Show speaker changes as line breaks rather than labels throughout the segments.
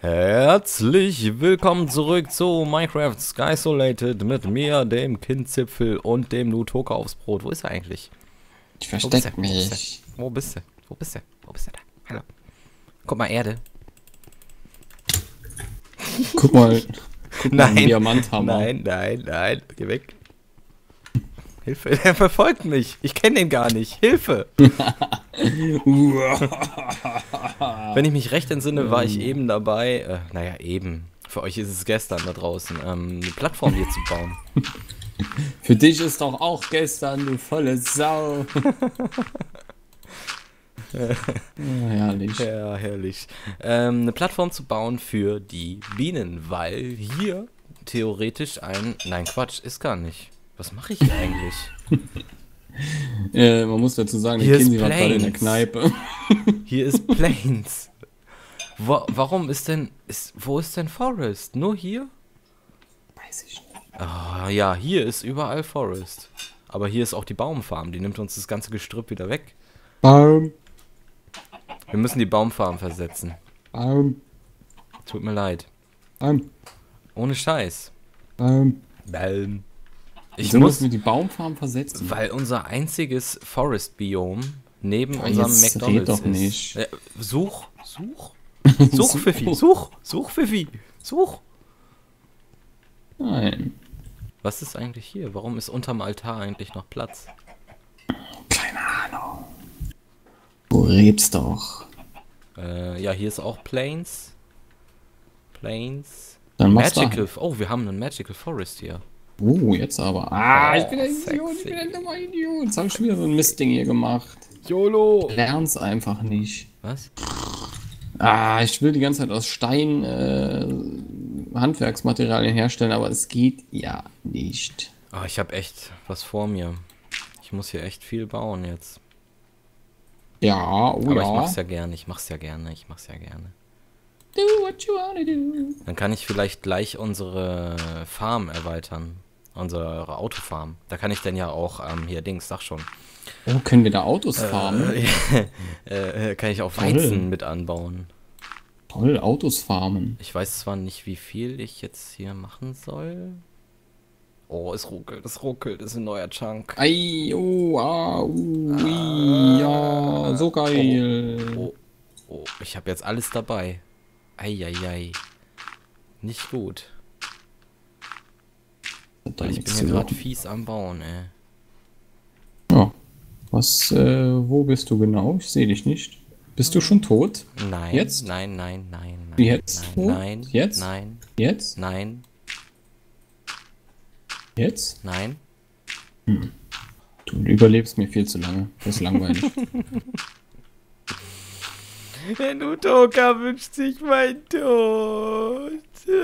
Herzlich willkommen zurück zu Minecraft Skysolated mit mir, dem Kindzipfel und dem Nutoka aufs Brot. Wo ist er eigentlich?
Ich versteck mich.
Wo bist du? Wo bist du? Wo bist du da? Hallo. Guck mal, Erde.
Guck mal.
Nein.
Einen Diamanthammer.
Nein. Geh weg. Hilfe, der verfolgt mich. Ich kenne den gar nicht. Hilfe. Wenn ich mich recht entsinne, war ich eben dabei, naja, eben. Für euch ist es gestern da draußen, eine Plattform hier zu bauen.
Für dich ist doch auch gestern, du volle Sau. Herrlich.
Ja, herrlich. Eine Plattform zu bauen für die Bienen, weil hier theoretisch nein, Quatsch, ist gar nicht. Was mache ich hier eigentlich?
Man muss dazu sagen,
Hier
der Kinsey
ist
war gerade in der
Plains.
Kneipe.
Hier ist Plains. Warum ist denn, wo ist denn Forest? Nur hier?
Weiß ich nicht.
Ah, ja, hier ist überall Forest. Aber hier ist auch die Baumfarm, die nimmt uns das ganze Gestrüpp wieder weg.
Baum.
Wir müssen die Baumfarm versetzen.
Baum.
Tut mir leid.
Baum.
Ohne Scheiß.
Baum.
Baum. Ich
So
muss,
müssen wir die Baumfarm versetzen.
weil unser einziges Forest-Biom neben
Oh,
unserem
jetzt
McDonald's
red doch
ist.
nicht.
Such, Pfiffi, such, Pfiffi, such.
Nein.
Was ist eigentlich hier? Warum ist unterm Altar eigentlich noch Platz?
Keine Ahnung. Du redst doch.
Ja, hier ist auch Plains.
Dann machst du.
Magical. Oh, wir haben einen Magical Forest hier.
Jetzt aber. Ah, ich bin ein
sexy.
Idiot, ich bin ein dummer Idiot. Jetzt habe ich schon wieder so ein Mistding hier gemacht.
YOLO.
Lern's einfach nicht.
Was?
Ich will die ganze Zeit aus Stein Handwerksmaterialien herstellen, aber es geht ja nicht.
Oh, ich habe echt was vor mir. Ich muss hier echt viel bauen jetzt.
Ja,
Aber ich
ja.
mach's ja gerne.
Do what you wanna do.
Dann kann ich vielleicht gleich unsere Farm erweitern. Unsere Autofarm. Da kann ich dann ja auch, hier Dings, sag schon.
Oh, können wir da Autos farmen?
Kann ich auch Weizen mit anbauen.
Toll, Autos farmen.
Ich weiß zwar nicht, wie viel ich jetzt hier machen soll. Oh, es ruckelt, das ist ein neuer Chunk.
Ei, ja, so geil.
Oh, ich habe jetzt alles dabei. Eieiei. Nicht gut. Weil ich bin hier gerade fies am Bauen, ey.
Ja. Wo bist du genau? Ich sehe dich nicht. Bist du schon tot?
Nein.
Jetzt?
Nein.
Jetzt?
Nein.
Jetzt?
Nein.
Jetzt?
Nein.
Jetzt?
Nein.
Du überlebst mir viel zu lange. Das ist langweilig.
Der Nutoka wünscht sich mein Tod.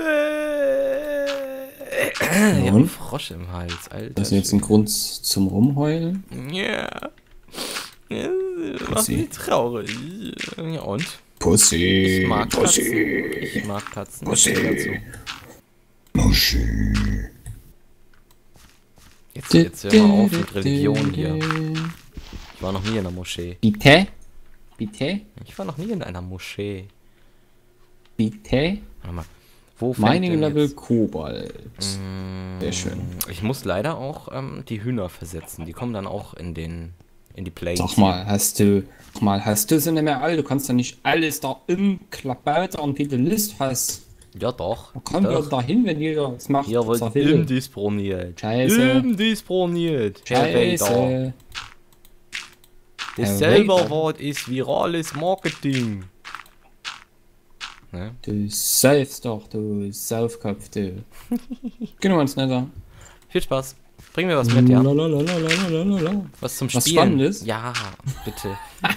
Ich hab einen Frosch im Hals, Alter.
Das ist jetzt ein Grund zum Rumheulen?
Ja. Macht mich traurig. Ja, und?
Pussy.
Ich mag
Pussy.
Katzen. Ich mag Katzen.
Pussy.
Dazu.
Muschi.
Jetzt hör mal auf mit Religion hier. Ich war noch nie in einer Moschee.
Bitte? Bitte?
Ich war noch nie in einer Moschee.
Bitte?
Warte mal. Wo fängt
Mining
denn
Level
jetzt?
Kobalt. Sehr schön.
Ich muss leider auch die Hühner versetzen. Die kommen dann auch in die Plains.
Sag mal, hast du sie nicht mehr all? Du kannst ja nicht alles da umklappern, wie du Lust hast.
Ja doch.
Man kann ja dahin, wenn jeder das macht.
Hier
was er
wird
will.
indisponiert.
Scheiße.
Indisponiert.
Scheiße.
Das
Herr
selber
Vader.
Wort ist virales Marketing. Ne?
Du saufst doch, du Saufkopf, du. Geh nur ins Nether.
Viel Spaß. Bring mir was mit, ja?
Lalalalalalala.
Was zum
Was
Spielen.
Spannendes?
Ja, bitte.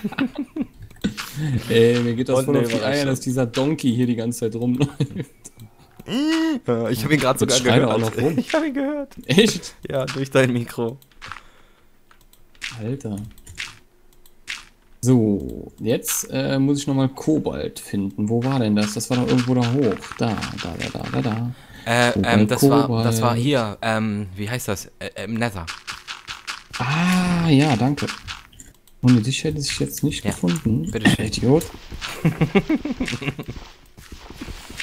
Mir geht das
Und
voll
eine
auf die Eier,
Überraschung.
dass dieser Donkey hier die ganze Zeit rumläuft.
Ich habe ihn gerade sogar
Jetzt schreit er auch
gehört.
noch rum.
Ich habe ihn gehört.
Echt?
Ja, durch dein Mikro.
Alter. So, jetzt muss ich nochmal Kobalt finden. Wo war denn das? Das war doch irgendwo da hoch. Da.
Das war
Kobalt.
hier, wie heißt das? Im Nether.
Ah, ja, danke. Ohne dich hätte ich jetzt nicht
Ja,
gefunden.
bitteschön.
Idiot.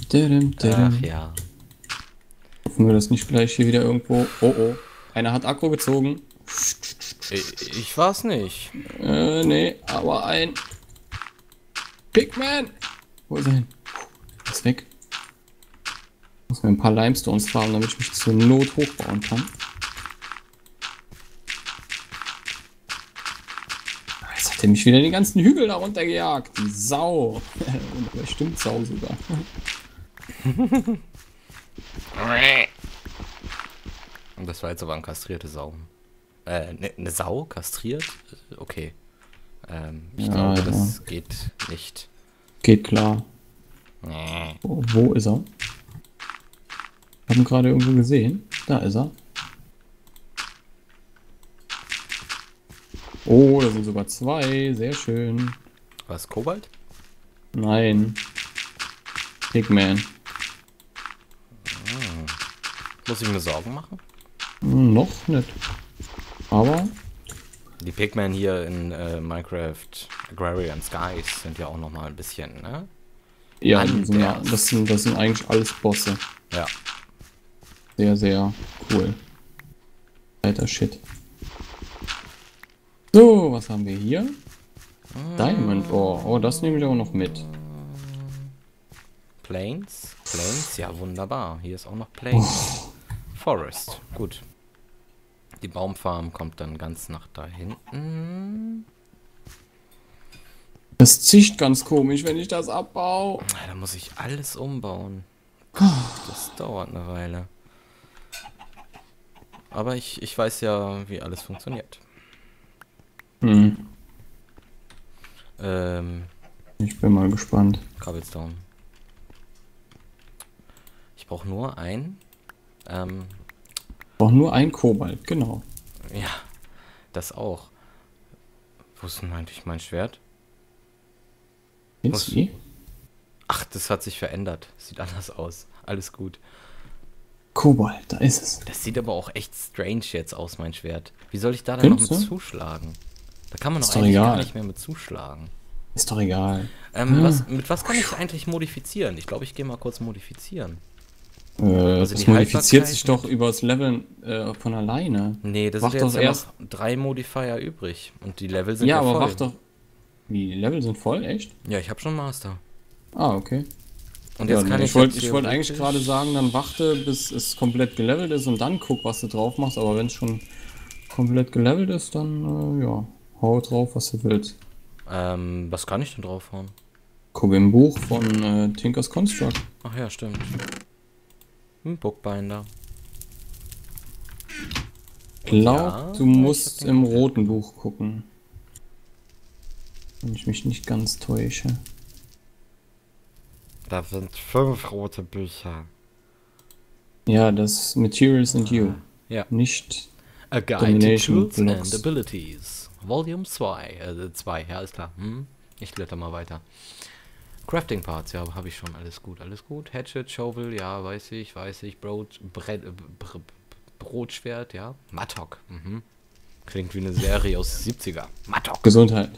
Ach ja.
Hoffen wir, dass nicht gleich hier wieder irgendwo... Oh, oh. Einer hat Aggro gezogen.
Ich war's nicht.
Nee, aber ein... Pigman! Wo ist er hin? Ist weg. Muss mir ein paar Limestones farmen, damit ich mich zur Not hochbauen kann. Jetzt hat er mich wieder den ganzen Hügel da runter gejagt. Die Sau. Und das stimmt Sau sogar.
Und das war jetzt aber ein kastrierte Sau. Eine Sau? Kastriert? Okay. Ich
Ja,
glaube,
ja.
das geht nicht.
Geht klar.
Nee.
Wo ist er? Ich habe ihn gerade irgendwo gesehen. Da ist er. Oh, da sind sogar zwei. Sehr schön.
Was, Kobalt?
Nein. Pigman.
Muss ich mir Sorgen machen?
Noch nicht. Aber
Die Pigmen hier in Minecraft Agrarian Skies sind ja auch nochmal ein bisschen, ne?
ja,
Anders.
das sind eigentlich alles Bosse.
Ja.
Sehr, sehr cool. Alter Shit. So, was haben wir hier? Diamond Ore. Oh, das nehme ich auch noch mit.
Plains? Plains? Ja, wunderbar. Hier ist auch noch Plains. Forest. Gut. Die Baumfarm kommt dann ganz nach da hinten.
Das zischt ganz komisch, wenn ich das abbaue.
Da muss ich alles umbauen. Das dauert eine Weile. Aber ich weiß ja, wie alles funktioniert.
Ich bin mal gespannt.
Cobblestone. Ich brauche nur ein.
Brauche nur ein Kobalt, genau.
Ja, das auch. Wo ist denn eigentlich mein Schwert?
Jetzt wie?
Ach, das hat sich verändert. Sieht anders aus. Alles gut.
Kobalt, da ist es.
Das sieht aber auch echt strange jetzt aus, mein Schwert. Wie soll ich da dann noch mit
Findest du?
zuschlagen? Da kann man
Ist
doch
doch
eigentlich gar
egal.
nicht mehr mit zuschlagen.
Ist doch egal.
Mit was kann ich eigentlich modifizieren? Ich glaube, ich gehe mal kurz modifizieren. Also
Das
die
modifiziert
Haltbarkeit
sich doch übers Leveln von alleine.
Nee, da
Wach
sind
doch
jetzt ja
erst-
noch 3 Modifier übrig. Und die Level sind
Ja,
ja
aber
voll.
wach doch. Wie, die Level sind voll, echt?
Ja, ich habe schon Master.
Ah, okay.
Und
Ja,
jetzt kann
ich
ich
wollte
jetzt
ich wollte eigentlich
theoretisch-
gerade sagen, dann warte, bis es komplett gelevelt ist und dann guck, was du drauf machst. Aber wenn es schon komplett gelevelt ist, dann ja, hau drauf, was du willst.
Was kann ich denn draufhauen?
Guck im Buch von Tinker's Construct.
Ach ja, stimmt. Bookbinder.
Glaub,
Ja,
du
ich
musst
hab den
im
gesehen.
roten Buch gucken. Wenn ich mich nicht ganz täusche.
Da sind 5 rote Bücher.
Ja, das Materials and You.
Ja.
Nicht.
A Guide to
Domination
Tools and
Blocks.
Abilities. Volume 2. Also 2, ja, alles klar. Ich blätter mal weiter. Crafting Parts, ja, habe ich schon. Alles gut, alles gut. Hatchet, Shovel, ja, weiß ich. Brotschwert, ja. Mattock, Klingt wie eine Serie aus den 70er. Mattock.
Gesundheit.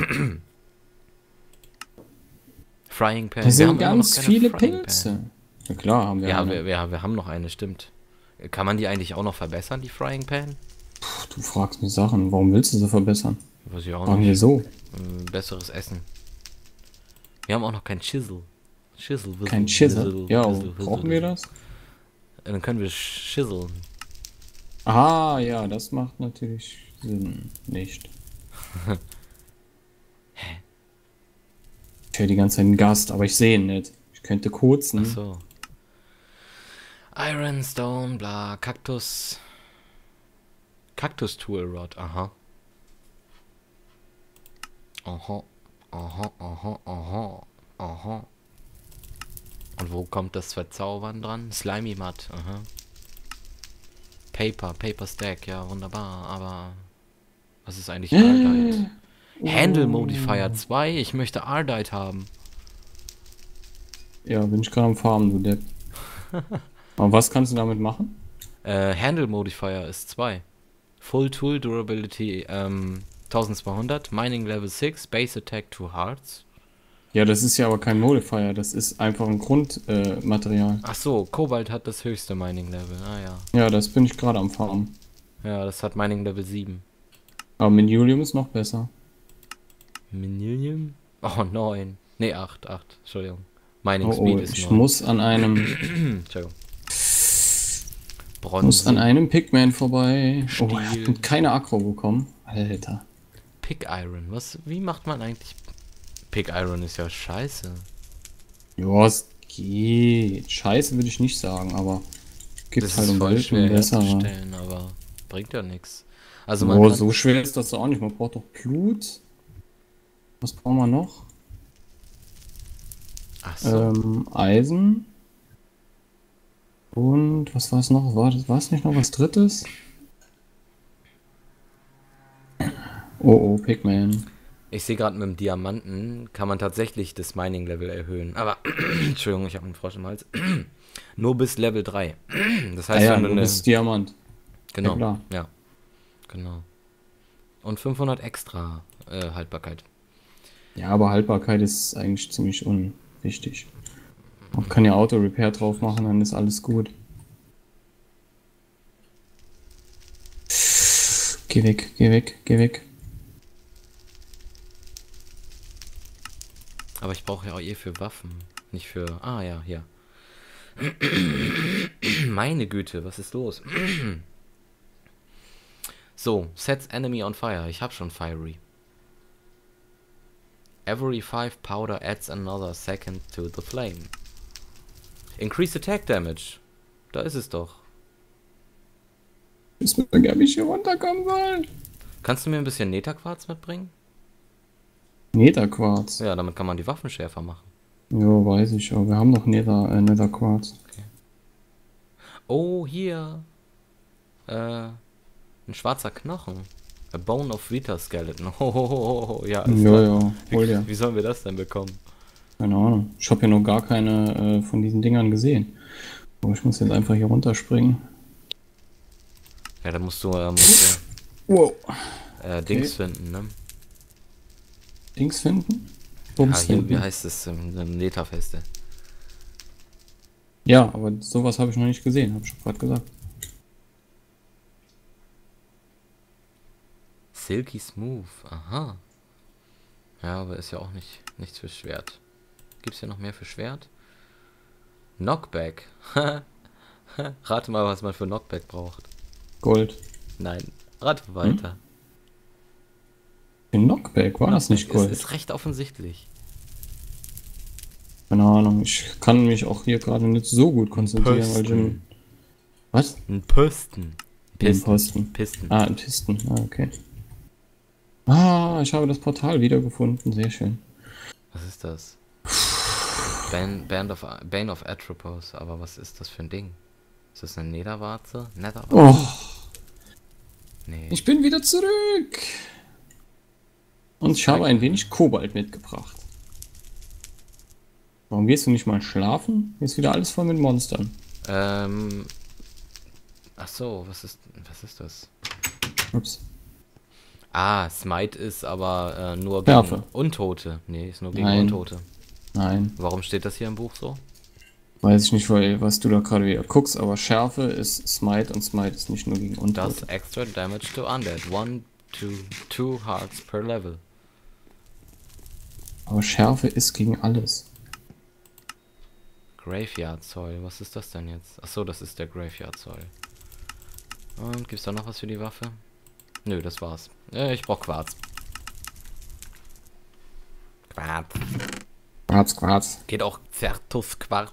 Frying Pan.
Das
Wir
sind
haben immer noch
ganz
keine
viele
Frying
Pilze.
Pan.
Ja klar, haben wir
Ja,
eine.
wir haben noch eine, stimmt. Kann man die eigentlich auch noch verbessern, die Frying Pan?
Du fragst mich Sachen. Warum willst du sie verbessern?
Weiß ich auch
Machen
nicht.
wir so.
Besseres Essen. Wir haben auch noch kein Chisel.
Kein Chisel. Ja, brauchen wir das?
Dann können wir chiseln.
Ah, ja, das macht natürlich Sinn. Nicht. Ich höre die ganze Zeit einen Gast, aber ich sehe ihn nicht. Ich könnte kurzen.
So. Iron, Stone, bla, Kaktus. Kaktus Tool Rod, aha. Aha, aha, aha, aha, aha. Und wo kommt das Verzaubern dran? Slimy Mud, aha. Paper Stack, ja, wunderbar, aber was ist eigentlich Ardite? Handle Modifier 2, ich möchte Ardite haben.
Ja, bin ich gerade am Farmen, du Depp. Aber was kannst du damit machen?
Handle Modifier ist 2. Full Tool Durability 1200, Mining Level 6, Base Attack 2 Hearts.
Ja, das ist ja aber kein Modifier, das ist einfach ein Grundmaterial. Material.
Ach so, Kobalt hat das höchste Mining-Level. Ah ja.
Ja, das bin ich gerade am Farmen.
Ja, das hat Mining-Level 7.
Aber Miniulium ist noch besser.
Millennium? Oh, 9. Nee, 8. Entschuldigung. Mining
Oh,
Speed
oh,
ist
ich
9.
muss an einem,
Entschuldigung.
muss an
Bronze.
einem Pigman vorbei. Oh,
Stiel.
ich hab keine Aggro bekommen. Alter.
Pick Iron. Wie macht man eigentlich... Pick Iron ist ja scheiße.
Ja, es geht. Scheiße würde ich nicht sagen, aber gibt
Das
halt
ist
um
voll
Welten
schwer
bessere.
herzustellen, aber bringt ja nichts. Also man
Oh,
kann...
so schwer ist das auch nicht. Man braucht doch Blut. Was brauchen wir noch?
Ach so.
Eisen. Und was war es noch? War es nicht noch was Drittes? Oh, oh, Pigman.
Ich sehe gerade mit dem Diamanten kann man tatsächlich das Mining-Level erhöhen. Aber, Entschuldigung, ich habe einen Frosch im Hals. Nur bis Level 3. Das
Ah
heißt,
ja,
wenn du
du
eine...
bist Diamant.
Genau,
Ja, klar.
ja, genau. Und 500 extra Haltbarkeit.
Ja, aber Haltbarkeit ist eigentlich ziemlich unwichtig. Man kann ja Auto-Repair drauf machen, dann ist alles gut. Geh weg, geh weg, geh weg.
Aber ich brauche ja auch für Waffen. Nicht für... Ah ja, hier. Meine Güte, was ist los? So, sets enemy on fire. Ich habe schon Fiery. Every 5 powder adds another second to the flame. Increase attack damage. Da ist es doch.
Ich würde gerne mich hier runterkommen wollen.
Kannst du mir ein bisschen Netherquarz mitbringen?
Netherquarz.
Ja, damit kann man die Waffen schärfer machen.
Ja, weiß ich, aber wir haben noch Netherquarz.
Oh, hier. Ein schwarzer Knochen. A bone of Vita Skeleton. Hohoho. Ja, ist
Ja,
klar.
ja, hol dir.
Wie sollen wir das denn bekommen?
Keine Ahnung. Ich habe ja noch gar keine von diesen Dingern gesehen. Aber ich muss jetzt einfach hier runterspringen.
Ja, da musst du,
Wow.
Dings finden, ne?
Dings finden?
Ja,
Bums
hier, wie
finden.
heißt es? Netherfeste.
Ja, aber sowas habe ich noch nicht gesehen, habe ich gerade gesagt.
Silky Smooth. Aha. Ja, aber ist ja auch nichts für Schwert. Gibt's hier noch mehr für Schwert? Knockback. Rate mal, was man für Knockback braucht.
Gold.
Nein, rate weiter.
Für Knockback war das nicht Gold.
Ist recht offensichtlich.
Keine Ahnung, ich kann mich auch hier gerade nicht so gut konzentrieren, weil ich im... Was?
Ein Pisten.
Ein Posten.
Pisten.
Ah, ein Pisten. Ah, okay. Ah, ich habe das Portal wiedergefunden. Sehr schön.
Was ist das? Bane of Atropos. Aber was ist das für ein Ding? Ist das eine Netherwarze?
Oh,
Nee.
ich bin wieder zurück. Und ich habe ein wenig Kobalt mitgebracht. Warum gehst du nicht mal schlafen? Hier ist wieder alles voll mit Monstern.
Ach so, was ist das?
Ups.
Ah, Smite ist aber nur
Schärfe.
gegen Untote. Nee, ist nur gegen
Nein.
Untote.
Nein,
Warum steht das hier im Buch so?
weiß ich nicht, weil was du da gerade wieder guckst, aber Schärfe ist Smite und Smite ist nicht nur gegen
Does
Untote.
extra damage to undead. 1 to 2 hearts per level.
Aber Schärfe ist gegen alles.
Graveyard Soil, was ist das denn jetzt? Achso, das ist der Graveyard Soil. Und gibt's da noch was für die Waffe? Nö, das war's. Ich brauch Quarz. Quarz.
Quarz, Quarz.
Geht auch Zertus Quarz.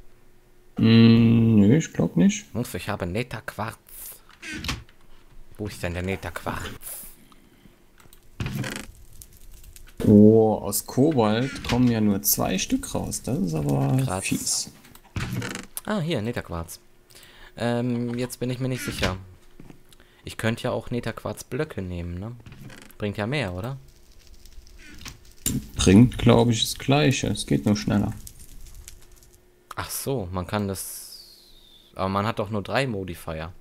Nö, ich glaube nicht.
Und ich habe Netherquarz. Wo ist denn der Netherquarz?
Oh, aus Kobalt kommen ja nur 2 Stück raus. Das ist aber
Krass.
fies.
Ah, hier, Netherquarz. Jetzt bin ich mir nicht sicher. Ich könnte ja auch Netherquarz-Blöcke nehmen, ne? Bringt ja mehr, oder?
Bringt, glaube ich, das Gleiche. Es geht nur schneller.
Ach so, man kann das... Aber man hat doch nur 3 Modifier.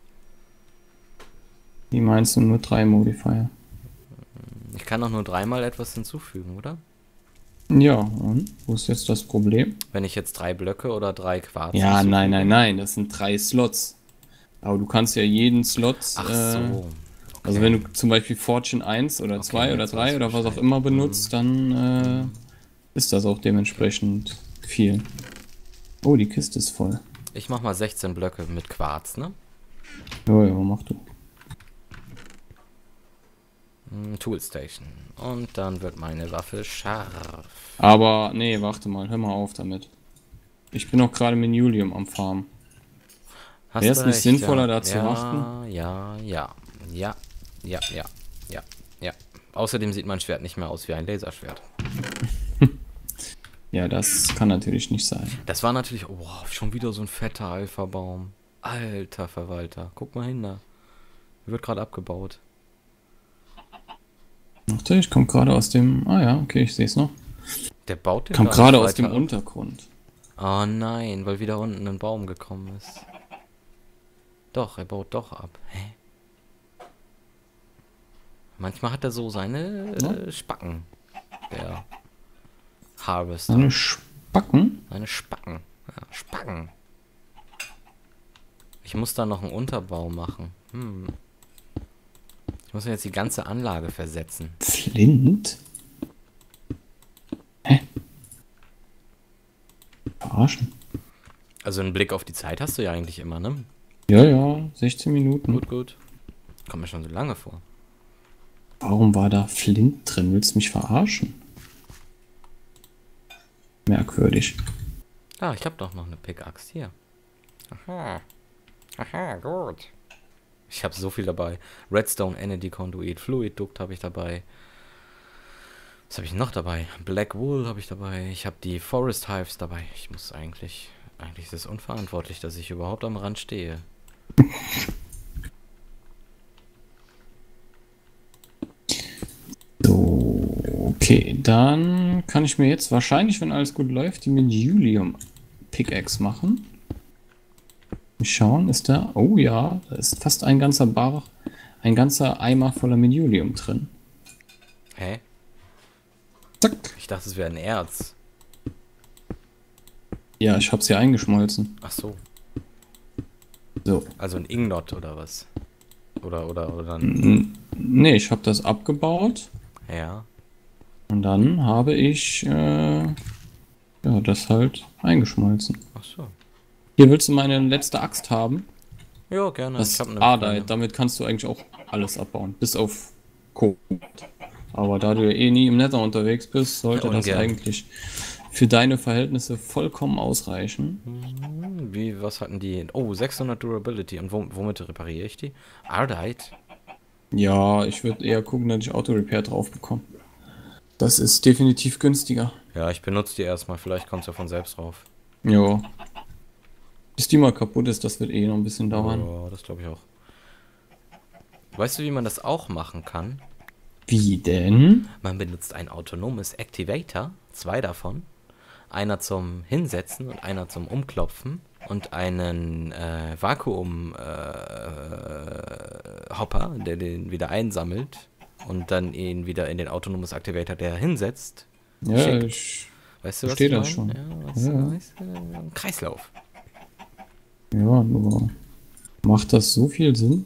Wie meinst du, nur 3 Modifier?
Ich kann doch nur 3-mal etwas hinzufügen, oder?
Ja, und? Wo ist jetzt das Problem?
Wenn ich jetzt 3 Blöcke oder 3 Quarz
Ja, nein,
hinzufüge.
nein, nein, das sind 3 Slots. Aber du kannst ja jeden Slot,
Ach so.
also wenn
Okay.
du zum Beispiel Fortune 1 oder
Okay,
2 oder
jetzt weiß
3
ich
oder was auch
Bescheid.
immer
Hm.
benutzt, dann ist das auch dementsprechend viel. Oh, die Kiste ist voll.
Ich mach mal 16 Blöcke mit Quarz, ne?
Ja, ja, mach du.
Toolstation. Und dann wird meine Waffe scharf.
Aber, nee, warte mal, hör mal auf damit. Ich bin auch gerade mit Julium am Farm. Wäre
Hast
es
du
nicht
recht, ja.
sinnvoller, da zu warten?
Ja, ja, ja. Ja, ja, ja, ja, ja. Außerdem sieht mein Schwert nicht mehr aus wie ein Laserschwert.
Ja, das kann natürlich nicht sein.
Das war natürlich... Oh, schon wieder so ein fetter Alpha-Baum. Alter Verwalter. Guck mal hin da. Wird gerade abgebaut.
Warte, ich komme gerade aus dem. Ah ja, okay, ich sehe es noch.
Der baut den
Kam
gar nicht
gerade aus dem
weiter ab.
Untergrund.
Oh nein, weil wieder unten ein Baum gekommen ist. Doch, er baut doch ab. Hä? Manchmal hat er so seine
Ja?
Spacken. Der Harvester.
Seine Spacken?
Seine Spacken. Ja, Spacken. Ich muss da noch einen Unterbau machen. Ich muss mir jetzt die ganze Anlage versetzen.
Flint? Hä? Verarschen?
Also einen Blick auf die Zeit hast du ja eigentlich immer, ne?
Ja, ja, 16 Minuten.
Gut, gut. Kommt mir schon so lange vor.
Warum war da Flint drin? Willst du mich verarschen? Merkwürdig.
Ah, ich habe doch noch eine Pickaxe hier. Aha. Aha, gut. Ich habe so viel dabei. Redstone Energy Conduit, Fluid Duct habe ich dabei. Was habe ich noch dabei? Black Wool habe ich dabei. Ich habe die Forest Hives dabei. Ich muss eigentlich... Eigentlich ist es unverantwortlich, dass ich überhaupt am Rand stehe.
So, okay, dann kann ich mir jetzt wahrscheinlich, wenn alles gut läuft, die mit Julium Pickaxe machen. Mal schauen, ist da. Oh ja, da ist fast ein ganzer ein ganzer Eimer voller Mediulium drin.
Hä?
Zack.
Ich dachte, es wäre ein Erz.
Ja, ich hab's hier eingeschmolzen.
Ach so.
So.
Also ein Ignot oder was? Oder ein...
Nee, ich habe das abgebaut
Ja.
und dann habe ich ja, das halt eingeschmolzen.
Ach so.
Hier willst du meine letzte Axt haben?
Ja, gerne.
Das
Ich habe eine
Ardite, damit kannst du eigentlich auch alles abbauen, bis auf Kohle. Aber da du ja eh nie im Nether unterwegs bist, sollte
Ja,
das
ungern.
eigentlich für deine Verhältnisse vollkommen ausreichen.
Wie, was hatten die? Oh, 600 Durability. Und womit repariere ich die? Ardite?
Ja, ich würde eher gucken, dass ich Auto-Repair drauf bekomme. Das ist definitiv günstiger.
Ja, ich benutze die erstmal. Vielleicht kommt es ja von selbst drauf.
Ja. Bis die mal kaputt ist, das wird eh noch ein bisschen dauern.
Ja, das glaube ich auch. Weißt du, wie man das auch machen kann?
Wie denn?
Man benutzt ein autonomes Activator. 2 davon. Einer zum Hinsetzen und einer zum Umklopfen. Und einen Vakuum-Hopper, der den wieder einsammelt. Und dann ihn wieder in den autonomes Activator, der hinsetzt.
Ja,
Schickt.
ich
Weißt du, was
verstehe
ich
das
meine?
schon.
Ja, was,
Ja.
weißt du, ein Kreislauf.
Ja, nur macht das so viel Sinn?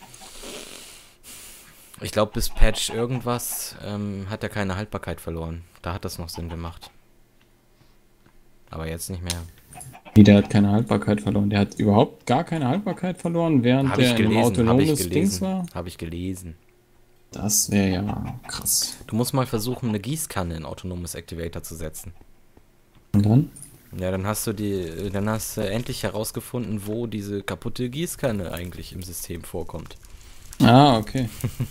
Ich glaube, bis Patch irgendwas hat er keine Haltbarkeit verloren. Da hat das noch Sinn gemacht. Aber jetzt nicht mehr.
Nee, der hat keine Haltbarkeit verloren. Der hat überhaupt gar keine Haltbarkeit verloren, während
Habe ich
der in einem
gelesen, habe ich
autonomes Dings war.
gelesen, habe ich gelesen.
Das wäre ja krass.
Du musst mal versuchen, eine Gießkanne in autonomes Activator zu setzen.
Und dann?
Ja, dann hast du endlich herausgefunden, wo diese kaputte Gießkanne eigentlich im System vorkommt.
Ah, okay.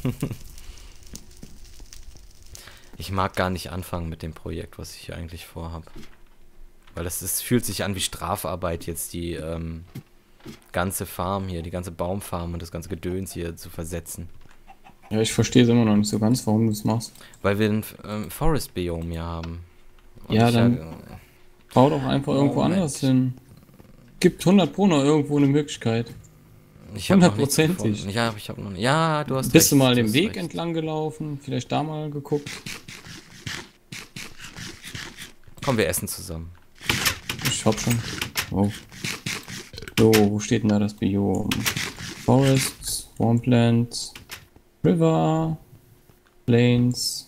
Ich mag gar nicht anfangen mit dem Projekt, was ich hier eigentlich vorhab. Weil fühlt sich an wie Strafarbeit, jetzt die ganze Farm hier, die ganze Baumfarm und das ganze Gedöns hier zu versetzen.
Ja, ich verstehe es immer noch nicht so ganz, warum du es machst.
Weil wir ein Forest-Biom hier haben. Und
Ja,
ich,
dann bau doch einfach irgendwo
Moment.
anders hin. Gibt 100 Pro noch irgendwo eine Möglichkeit.
ich hab noch nichts
100%.
gefunden. Ja, ich habe noch nicht. Ja, du hast recht.
Bist du mal
du
den
hast
Weg
recht.
entlang gelaufen? Vielleicht da mal geguckt?
Komm, wir essen zusammen.
Ich hab schon. Oh. So, wo steht denn da das Biom? Forest, Swampland, River, Plains,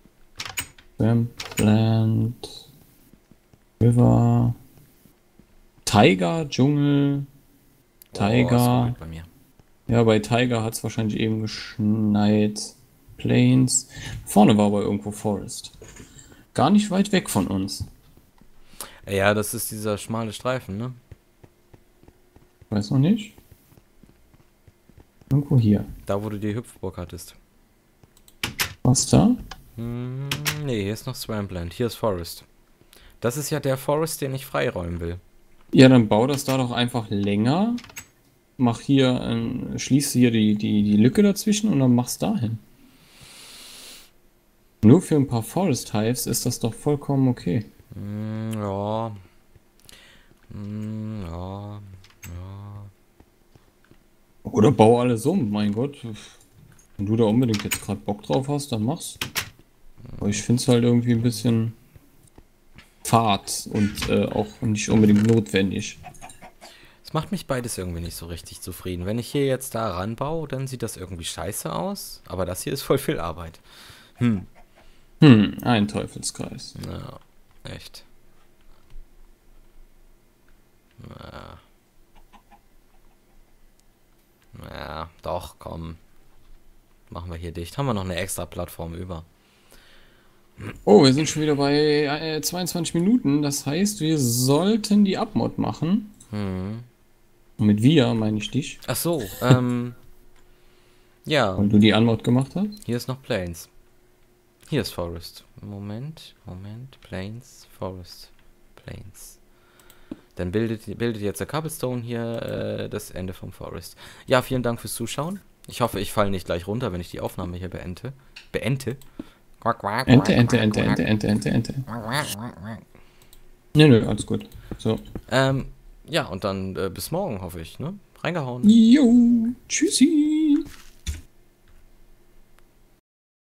Swampland, River, Taiga, Dschungel, Taiga.
Bei mir.
Ja, bei Taiga hat es wahrscheinlich eben geschneit. Plains. Vorne war aber irgendwo Forest. Gar nicht weit weg von uns.
Ja, das ist dieser schmale Streifen, ne?
Weiß noch nicht. Irgendwo hier.
Da, wo du die Hüpfburg hattest.
Was da?
Nee, hier ist noch Swampland. Hier ist Forest. Das ist ja der Forest, den ich freiräumen will.
Ja, dann bau das da doch einfach länger. Mach hier, schließ hier die Lücke dazwischen und dann mach's dahin. Nur für ein paar Forest Hives ist das doch vollkommen okay.
Ja. Ja.
Oder bau alles um, mein Gott. Wenn du da unbedingt jetzt gerade Bock drauf hast, dann mach's. Aber ich find's halt irgendwie ein bisschen fad und auch nicht unbedingt notwendig.
Es macht mich beides irgendwie nicht so richtig zufrieden. Wenn ich hier jetzt da ranbaue, dann sieht das irgendwie scheiße aus. Aber das hier ist voll viel Arbeit.
Ein Teufelskreis.
Ja, echt. Ja, doch, komm. Machen wir hier dicht. Haben wir noch eine extra Plattform über.
Oh, wir sind schon wieder bei 22 Minuten. Das heißt, wir sollten die Abmod machen. Und mit wir meine ich dich,
Ach so, ja,
weil du die Unmod gemacht hast.
hier ist noch Plains. Hier ist Forest. Moment, Plains, Forest, Plains. Dann bildet jetzt der Cobblestone hier das Ende vom Forest. Ja, vielen Dank fürs Zuschauen. Ich hoffe, ich falle nicht gleich runter, wenn ich die Aufnahme hier beende.
Ente. Nö, alles gut. So.
Ja, und dann bis morgen, hoffe ich, ne? Reingehauen.
Jo, tschüssi.